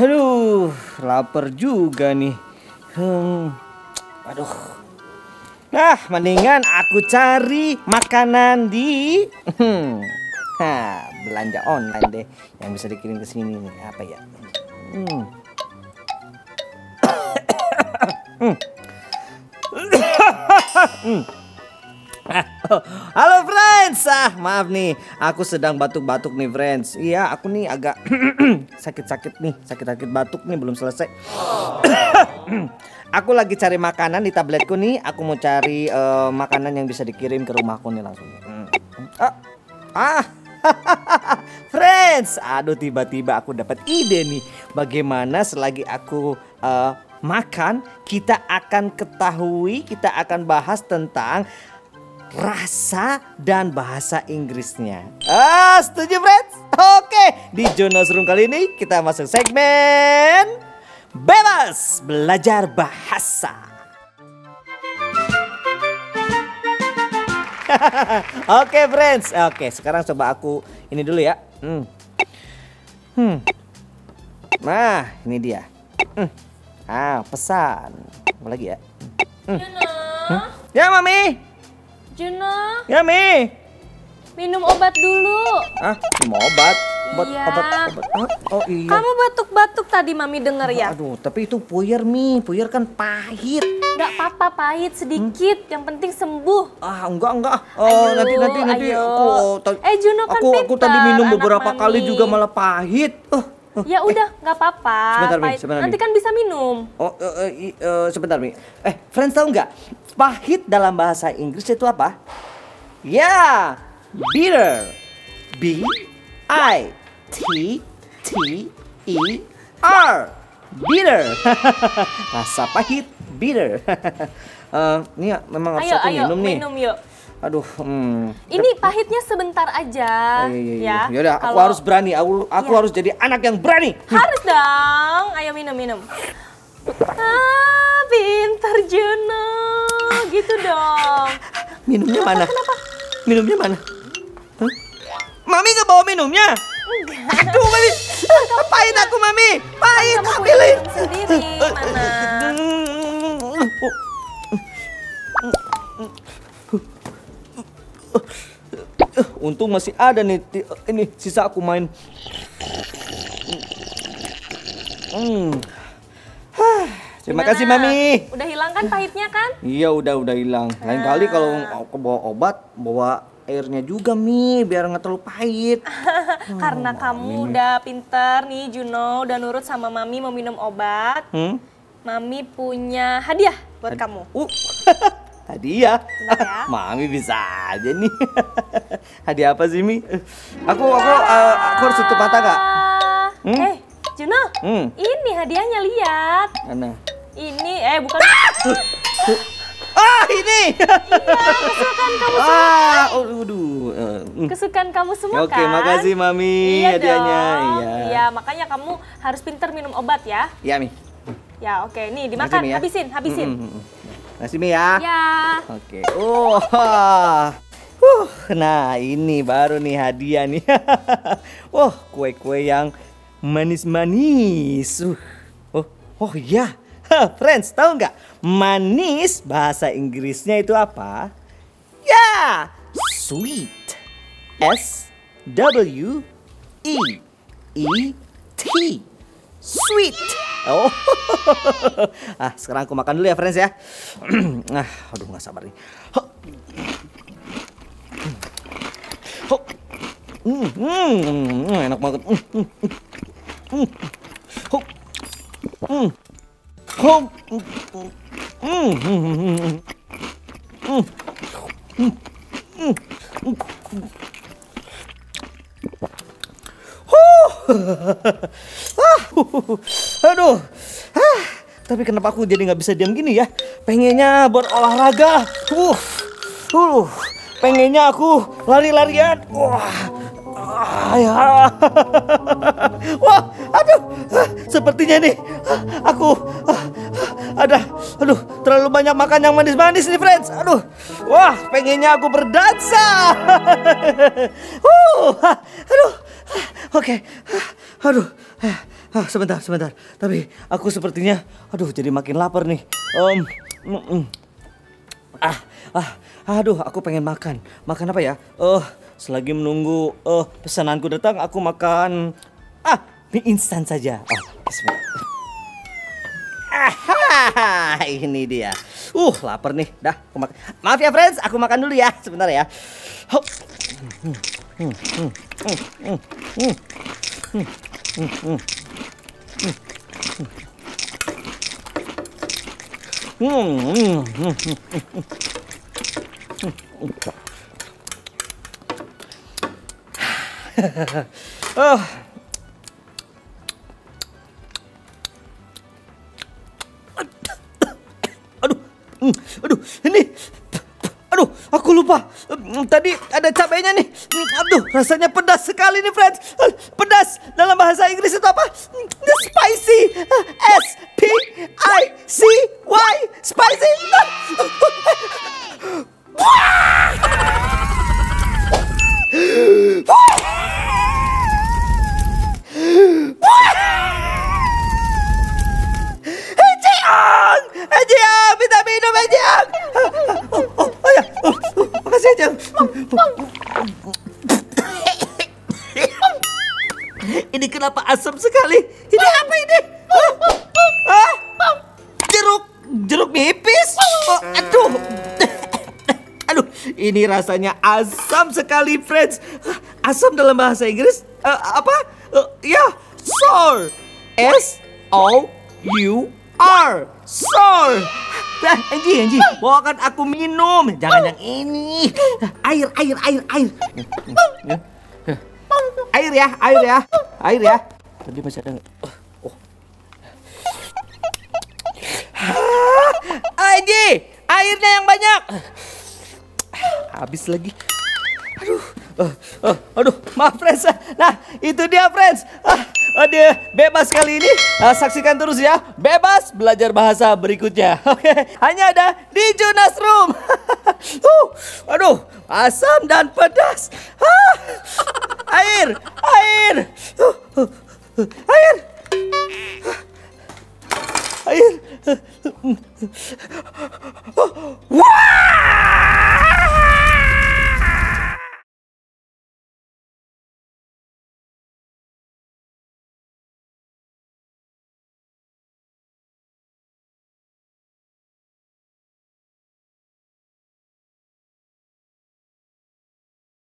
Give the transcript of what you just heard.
Aduh, lapar juga nih. Aduh. Nah, mendingan aku cari makanan di belanja online deh yang bisa dikirim ke sini nih. Apa ya? Halo friends, maaf nih, aku sedang batuk-batuk nih friends. Iya, aku nih agak sakit-sakit nih, sakit-sakit batuk nih belum selesai. Aku lagi cari makanan di tabletku nih. Aku mau cari makanan yang bisa dikirim ke rumahku nih langsung. Friends, aduh tiba-tiba aku dapat ide nih. Bagaimana selagi aku makan, kita akan ketahui, kita akan bahas tentang rasa dan bahasa Inggrisnya. Setuju friends? Oke, di Jonas Room kali ini kita masuk segmen Bebas Belajar Bahasa. Oke friends, oke sekarang coba aku ini dulu ya. Nah ini dia. Pesan apa lagi ya? Juno. Ya mami. Juno. Ya mi. Minum obat dulu. Minum obat? Iya. Obat. Oh iya. Kamu batuk-batuk tadi mami denger ya? Aduh, tapi itu puyer mi. Puyer kan pahit. Gak apa-apa, pahit sedikit. Yang penting sembuh. Enggak. Ayo, Nanti ayo. Juno kan aku tadi pintar, minum anak beberapa mami. kali juga malah pahit. Ya udah, nggak apa-apa. Sebentar, Mi, Pahit. sebentar, Nanti Mi. kan bisa minum. Sebentar mi. Friends tahu nggak? Pahit dalam bahasa Inggris itu apa? Ya, bitter. B-I-T-T-E-R. Bitter. Rasa pahit, bitter. Ini memang harus aku minum nih. Minum yuk. Aduh, Ini pahitnya sebentar aja. Iya. Ya. Yaudah, aku harus berani. Aku harus jadi anak yang berani. Harus dong. Ayo minum. Pintar Juno. Gitu dong. Minumnya mana? Kenapa? Minumnya mana? Mami nggak bawa minumnya? Enggak. Aduh, Mami. Pahit aku, Mami. Pahit, Kamu ambilin. minum sendiri. Mana? Untung masih ada nih. Ini sisa aku main. Terima kasih Mami. Udah hilang kan pahitnya kan? Iya udah hilang. Lain kali kalau aku bawa obat, bawa airnya juga Mi, biar nggak terlalu pahit. Karena kamu udah pinter nih Juno, udah nurut sama Mami mau minum obat. Mami punya hadiah buat kamu. Hadiah? Ya? Mami bisa aja nih. Hadiah apa sih Mi? Aku harus tutup mata nggak? Juno, ini hadiahnya, lihat. Mana? Ini, bukan. Ini. Kesukaan kamu semua. Kesukaan kamu semua kan? Oke, makasih Mami Iya hadiahnya. dong. Iya. Iya, makanya kamu harus pinter minum obat ya. Iya Mi. Ya, oke. Nih, dimakan. Mi, ya. Habisin. Makasih Mi ya. Ya. Oke. Nah, ini baru nih hadiah nih. Kue-kue yang manis-manis. Oh iya. Friends, tahu nggak? Manis bahasa Inggrisnya itu apa? Ya, sweet. S-W-E-E-T. Sweet. Sekarang aku makan dulu ya, friends ya. Aduh, nggak sabar nih. Enak banget. Aduh. Tapi kenapa aku jadi nggak bisa diam gini ya? Pengennya berolahraga. Pengennya aku lari-larian. Aduh, sepertinya nih aku terlalu banyak makan yang manis-manis nih friends. Pengennya aku berdansa. Oke. Sebentar. Tapi aku sepertinya, aduh, jadi makin lapar nih. Aduh, aku pengen makan. Makan apa ya? Selagi menunggu pesananku datang, aku makan mie instan saja. Ini dia. Lapar nih. Dah, aku makan. Maaf ya, friends, aku makan dulu ya. Sebentar ya. Aduh, aduh, aku lupa. Tadi ada cabenya nih. Aduh, rasanya pedas sekali nih, friends. Pedas dalam bahasa Inggris itu apa? Spicy. S-P-I-C-Y. Spicy. Ejiang, minta minum Ejiang. Makasih Ejiang. Ini kenapa asam sekali? Ini apa ini? Jeruk nipis? Aduh, ini rasanya asam sekali, friends. Asam dalam bahasa Inggris apa? Sour. S-O-U-R. Sour. Angie, bawakan aku minum. Jangan yang ini. Air. Air ya. Tadi masih ada. Angie, airnya yang banyak. Habis lagi. Aduh, maaf friends. Nah, itu dia friends. Dia bebas kali ini. Saksikan terus ya. Bebas belajar bahasa berikutnya. Oke, hanya ada di Jonas Room. Aduh, asam dan pedas. Air. Wow.